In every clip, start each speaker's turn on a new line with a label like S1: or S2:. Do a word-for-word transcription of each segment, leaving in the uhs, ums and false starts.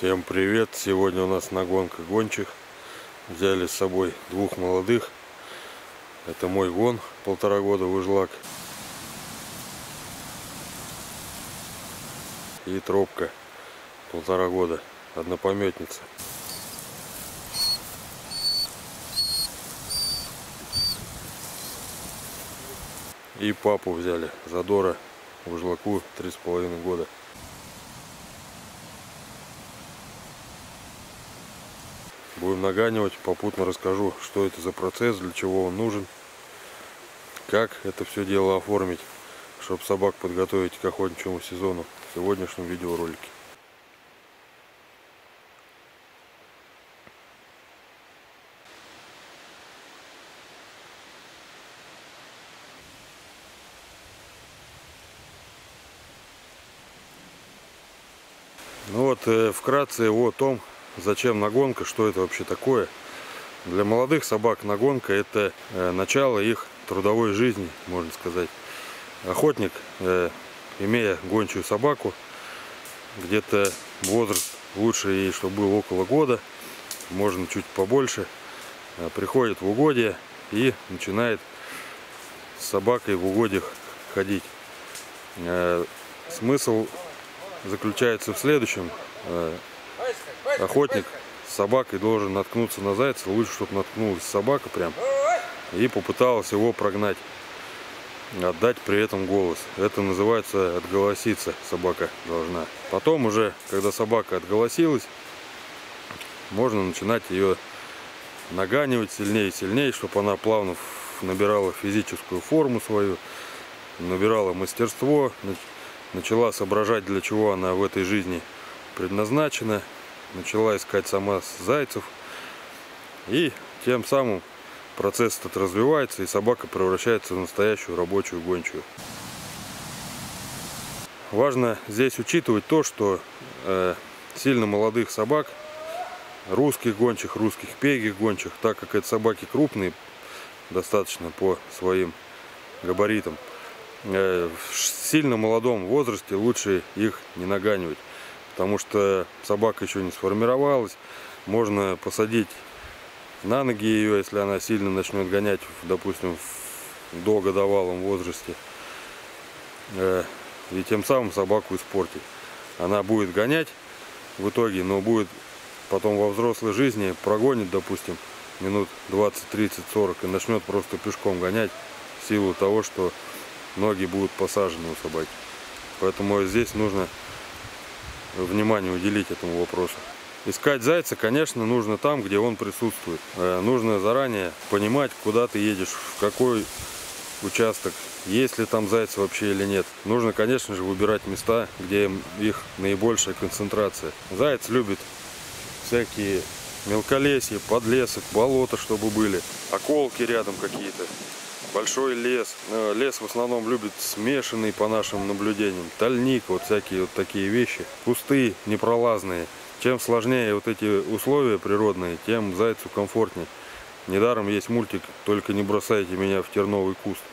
S1: Всем привет! Сегодня у нас нагонка гончих. Взяли с собой двух молодых. Это мой гон, полтора года выжлак. И тропка, полтора года, однопометница. И папу взяли, Задора, выжлаку, три с половиной года. Будем наганивать, попутно расскажу, что это за процесс, для чего он нужен, как это все дело оформить, чтобы собак подготовить к охотничьему сезону в сегодняшнем видеоролике. Ну вот, э, вкратце о том, зачем нагонка, что это вообще такое. Для молодых собак нагонка — это э, начало их трудовой жизни, можно сказать. Охотник, э, имея гончую собаку, где-то возраст лучше ей, чтобы был около года, можно чуть побольше, э, приходит в угодье и начинает с собакой в угодьях ходить. Э, смысл заключается в следующем. Э, охотник с собакой должен наткнуться на зайца, лучше, чтобы наткнулась собака прям и попыталась его прогнать, отдать при этом голос. Это называется отголоситься собака должна. Потом уже, когда собака отголосилась, можно начинать ее наганивать сильнее и сильнее, чтобы она плавно набирала физическую форму свою, набирала мастерство, начала соображать, для чего она в этой жизни предназначена, начала искать сама зайцев, и тем самым процесс этот развивается, и собака превращается в настоящую рабочую гончую. Важно здесь учитывать то, что э, сильно молодых собак, русских гончих, русских пегих гончих, так как это собаки крупные достаточно по своим габаритам, э, в сильно молодом возрасте лучше их не наганивать. Потому что собака еще не сформировалась, можно посадить на ноги ее, если она сильно начнет гонять, допустим, в догодовалом возрасте, и тем самым собаку испортить. Она будет гонять в итоге, но будет потом во взрослой жизни прогонит, допустим, минут двадцать, тридцать, сорок и начнет просто пешком гонять в силу того, что ноги будут посажены у собаки. Поэтому здесь нужно внимание уделить этому вопросу. Искать зайца, конечно, нужно там, где он присутствует. Нужно заранее понимать, куда ты едешь, в какой участок, есть ли там зайцы вообще или нет. Нужно, конечно же, выбирать места, где их наибольшая концентрация. Заяц любит всякие мелколесья, подлесок, болота, чтобы были, околки рядом какие-то. Большой лес. Лес в основном любит смешанный, по нашим наблюдениям. Тальник, вот всякие вот такие вещи. Кусты непролазные. Чем сложнее вот эти условия природные, тем зайцу комфортнее. Недаром есть мультик «Только не бросайте меня в терновый куст».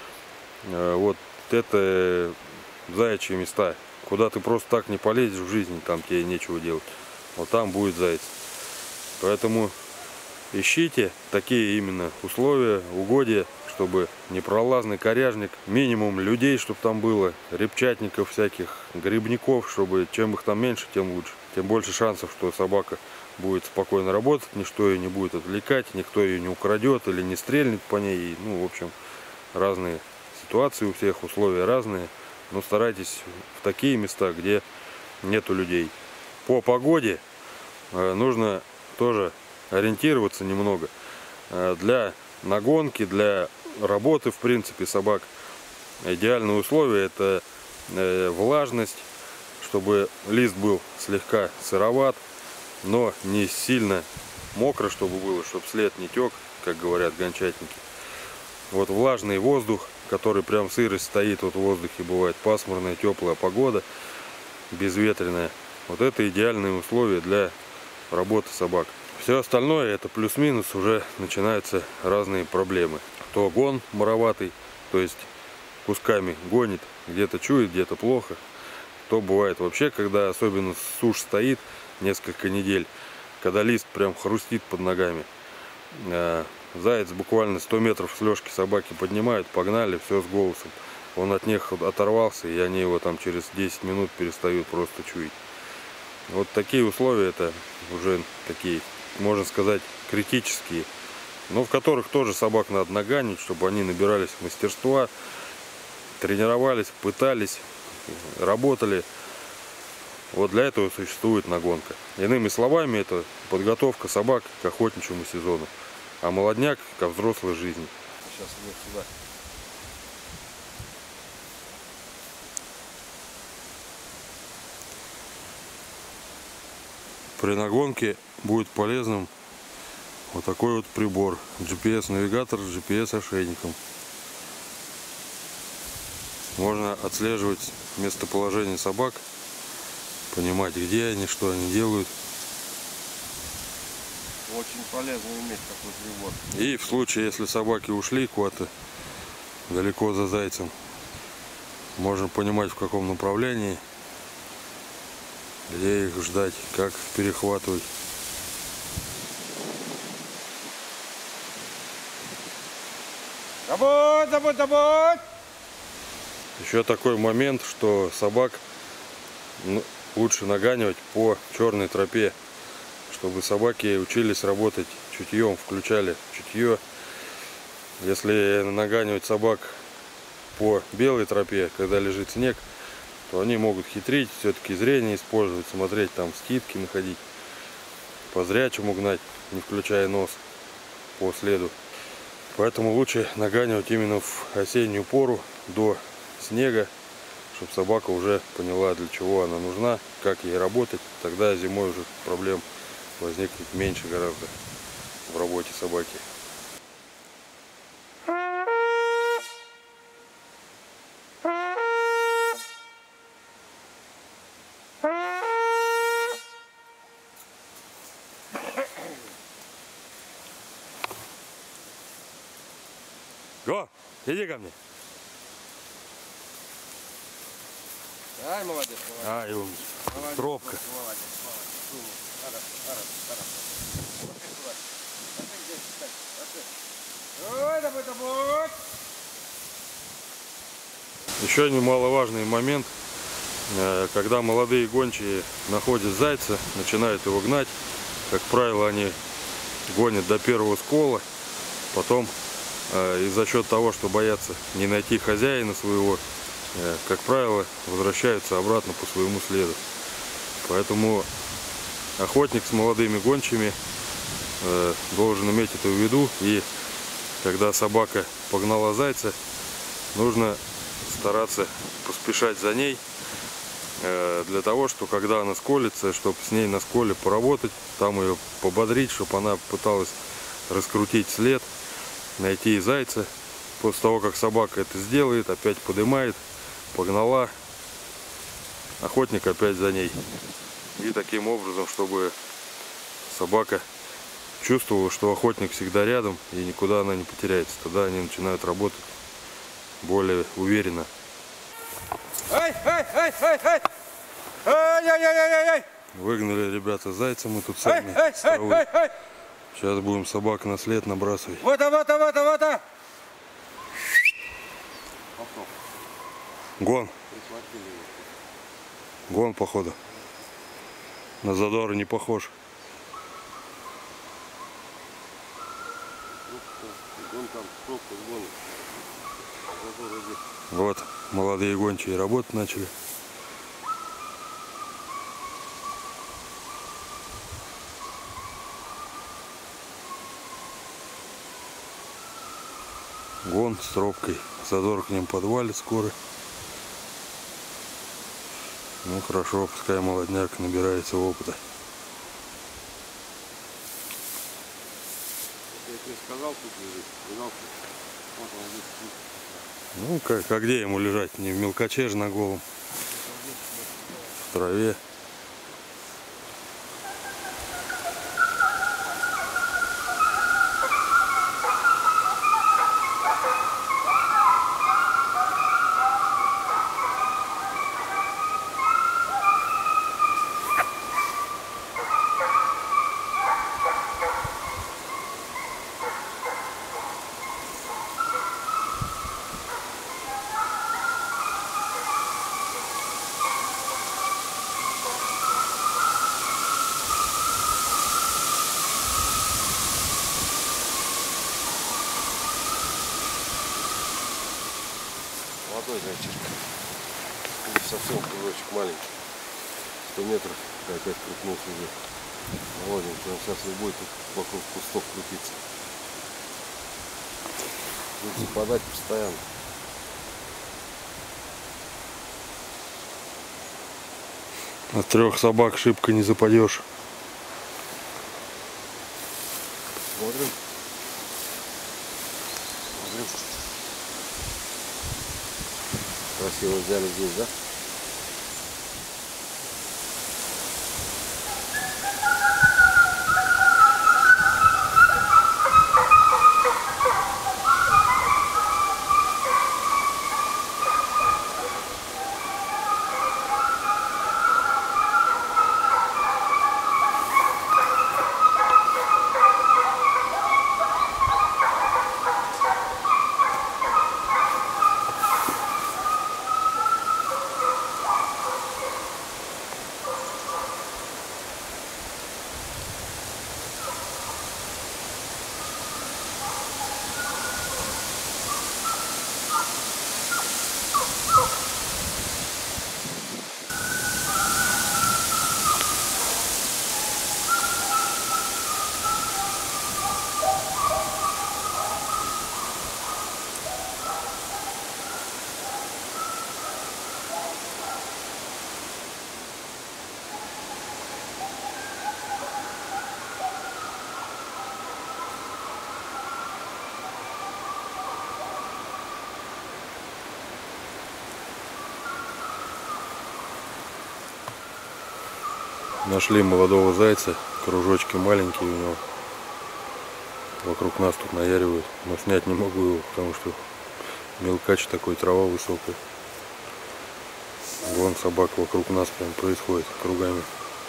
S1: Вот это заячьи места. Куда ты просто так не полезешь в жизни, там тебе нечего делать. Вот там будет заяц. Поэтому ищите такие именно условия, угодья, чтобы непролазный коряжник, минимум людей, чтобы там было, репчатников всяких, грибников, чтобы чем их там меньше, тем лучше. Тем больше шансов, что собака будет спокойно работать, ничто ее не будет отвлекать, никто ее не украдет или не стрельнет по ней. Ну, в общем, разные ситуации у всех, условия разные. Но старайтесь в такие места, где нету людей. По погоде нужно тоже ориентироваться немного. Для нагонки, для работы, в принципе, собак идеальные условия — это влажность, чтобы лист был слегка сыроват, но не сильно мокро, чтобы было, чтобы след не тек, как говорят гончатники. Вот влажный воздух, который прям сырость стоит, вот в воздухе бывает пасмурная, теплая погода, безветренная. Вот это идеальные условия для работы собак. Все остальное — это плюс-минус, уже начинаются разные проблемы. То гон мороватый, то есть кусками гонит, где-то чует, где-то плохо. То бывает вообще, когда особенно сушь стоит, несколько недель, когда лист прям хрустит под ногами. Заяц буквально сто метров с лёжки собаки поднимают, погнали, все с голосом. Он от них оторвался, и они его там через десять минут перестают просто чуять. Вот такие условия, это уже такие, можно сказать, критические, но в которых тоже собак надо наганить, чтобы они набирались мастерства, тренировались, пытались, работали. Вот для этого существует нагонка. Иными словами, это подготовка собак к охотничьему сезону, а молодняк ко взрослой жизни. Сейчас идем сюда. При нагонке будет полезным вот такой вот прибор, джи пи эс-навигатор с джи пи эс-ошейником. Можно отслеживать местоположение собак, понимать, где они, что они делают.
S2: Очень полезно иметь такой прибор.
S1: И в случае, если собаки ушли куда-то далеко за зайцем, можно понимать, в каком направлении, где их ждать, как перехватывать.
S2: Работ, работ, работ!
S1: Еще такой момент, что собак лучше наганивать по черной тропе, чтобы собаки учились работать чутьем, включали чутье. Если наганивать собак по белой тропе, когда лежит снег, то они могут хитрить, все-таки зрение использовать, смотреть, там скидки находить, по зрячему гнать, не включая нос по следу. Поэтому лучше наганивать именно в осеннюю пору, до снега, чтобы собака уже поняла, для чего она нужна, как ей работать. Тогда зимой уже проблем возникнет меньше гораздо в работе собаки. Го, иди ко мне.
S2: Ай, молодец, молодец.
S1: Ай, он,
S2: Молодец,
S1: тропка.
S2: Молодец, молодец. Хорошо, хорошо, хорошо. Ой, давай, давай.
S1: Еще немаловажный момент, когда молодые гончие находят зайца, начинают его гнать. Как правило, они гонят до первого скола, потом и за счет того, что боятся не найти хозяина своего, как правило, возвращаются обратно по своему следу. Поэтому охотник с молодыми гончими должен иметь это в виду. И когда собака погнала зайца, нужно стараться поспешать за ней, для того, что когда она сколится, чтобы с ней на сколе поработать, там ее пободрить, чтобы она пыталась раскрутить след, найти зайца. После того, как собака это сделает, опять поднимает, погнала, охотник опять за ней. И таким образом, чтобы собака чувствовала, что охотник всегда рядом и никуда она не потеряется. Тогда они начинают работать более уверенно.
S2: Ай, ай, ай, ай, ай! Ай, ай, ай, ай, ай!
S1: Выгнали ребята зайца, мы тут сами.
S2: Ай, ай, ай, ай, ай!
S1: Сейчас будем собак на след набрасывать.
S2: Вот, вот, вот, вот, вот.
S1: Гон. Гон, походу. На задора не похож. Вот, молодые гончие работать начали. Гон с тропкой. Задор к ним подвалит скоро. Ну хорошо, пускай молодняк набирается опыта.
S2: Я тебе сказал, тут лежит. Вот он здесь.
S1: Ну, как, а где ему лежать? Не в мелкоче же на голом. В траве.
S3: молодой зайчишка. Совсем кружочек маленький. сто метров и опять крутнулся уже. Молоденький. Он сейчас и будет вокруг кустов крутиться. Будет западать постоянно.
S1: От трех собак шибко не западешь.
S3: Смотрим. Смотрим. Красиво взяли здесь, да?
S1: Нашли молодого зайца, кружочки маленькие у него. Вокруг нас тут наяривают, но снять не могу его, потому что мелкач такой, трава высокая. Вон собак вокруг нас прям происходит кругами.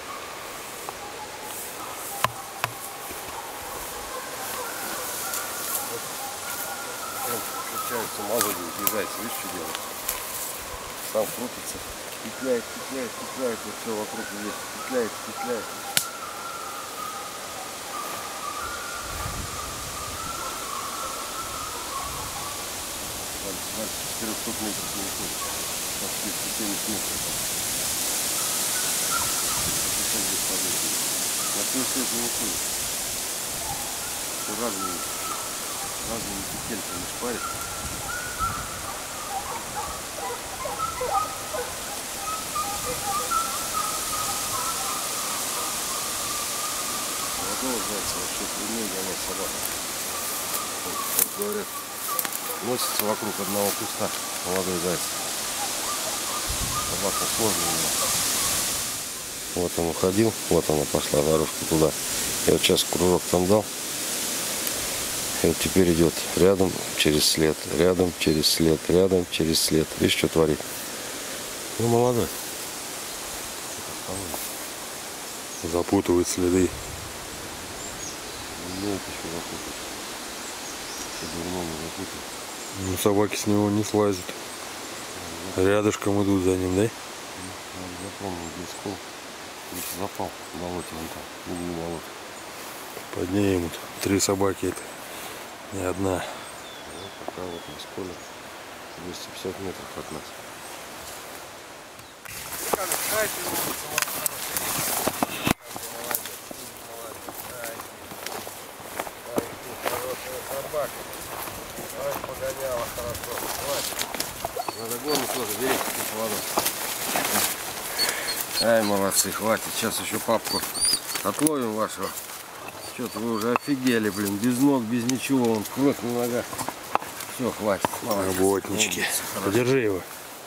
S3: Включаются молоденькие зайцы, видишь, что делают? Сам крутится, петляет, петляет, петляет, вот все вокруг есть, петляет, петляет. Дальше четырёхсот метров не уходит, почти сто семьдесят метров. На пятьдесят не уходит. Все разными, разными петельками шпарит. Молодого зайца вообще труднее гонять собак. Как говорят, носится вокруг одного куста молодой заяц. Собака сложная. Вот он уходил, вот она пошла дорожка туда. Я вот сейчас кружок там дал. И вот теперь идет рядом через след, рядом через след, рядом через след. Видишь, что творит? Ну, молодой.
S1: Запутывает следы.
S3: Умеет еще запутать. По-дурному запутать.
S1: Ну, собаки с него не слазят. Рядышком идут за ним, да?
S3: Запомнил, где скол. Здесь запал в болоте, вон там, в углу болота.
S1: Поднимут. Три собаки это. Не одна.
S3: Вот пока вот на сколе двести пятьдесят метров от нас. Надо гону тоже, берите кислород. Ай, молодцы, хватит. Сейчас еще папку отловим вашего. Что-то вы уже офигели, блин. Без ног, без ничего. Он кровь на ногах. Все, хватит. Молодец.
S1: Работнички. Подержи его.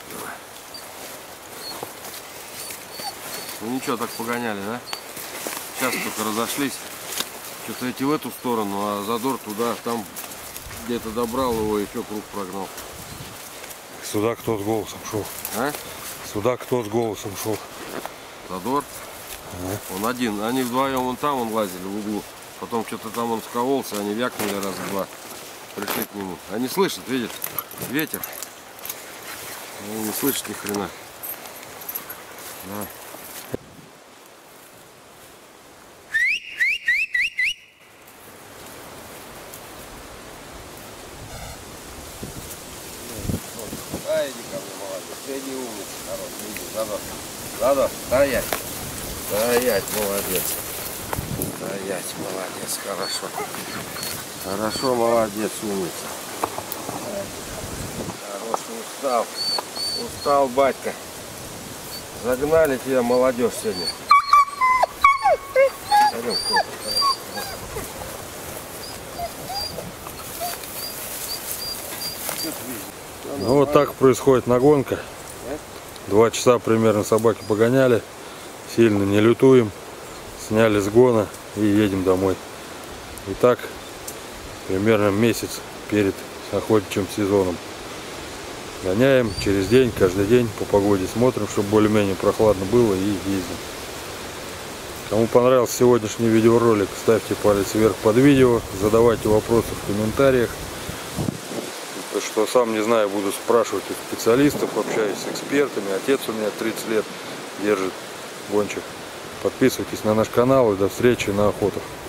S3: Ну ничего, так погоняли, да? Сейчас только разошлись. Что-то эти в эту сторону, а задор туда, там где-то добрал его, еще круг прогнал.
S1: Сюда кто с голосом шел?
S3: А?
S1: Сюда кто с голосом шел?
S3: Задор?
S1: Ага.
S3: Он один. Они вдвоем вон там он лазили в углу. Потом что-то там он скололся, они вякнули раз два. Пришли к нему. Они слышат, видят ветер. Они не слышат ни хрена. Да. Ай, иди ко Задо, задо, стоять. Стоять, молодец. Стоять, молодец, хорошо. Хорошо, молодец, умница. Хорош, устал. Устал, батька. Загнали тебя, молодежь, сегодня. Пойдем,
S1: Ну вот так происходит нагонка. Два часа примерно собаки погоняли. Сильно не лютуем. Сняли с гона и едем домой. И так примерно месяц перед охотничьим сезоном. Гоняем через день, каждый день по погоде смотрим, чтобы более-менее прохладно было, и ездим. Кому понравился сегодняшний видеоролик, ставьте палец вверх под видео, задавайте вопросы в комментариях. Что сам не знаю, буду спрашивать у специалистов, общаюсь с экспертами. Отец у меня тридцать лет держит гончих. Подписывайтесь на наш канал и до встречи на охотах.